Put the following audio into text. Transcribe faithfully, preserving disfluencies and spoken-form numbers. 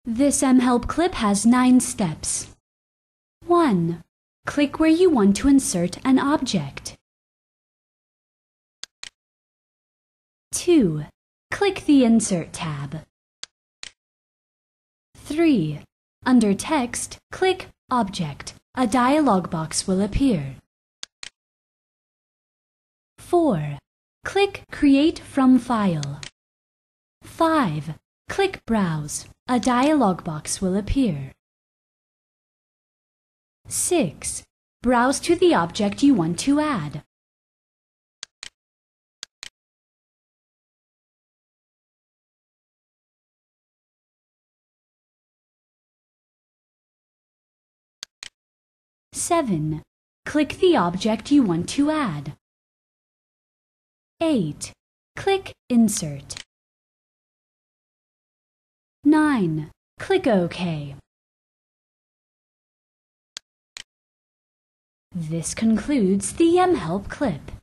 This mHelp clip has nine steps. one. Click where you want to insert an object. two. Click the Insert tab. three. Under Text, click Object. A dialog box will appear. four. Click Create from File. five. Click Browse. A dialog box will appear. six. Browse to the object you want to add. seven. Click the object you want to add. eight. Click Insert. nine. Click OK. This concludes the mHelp clip.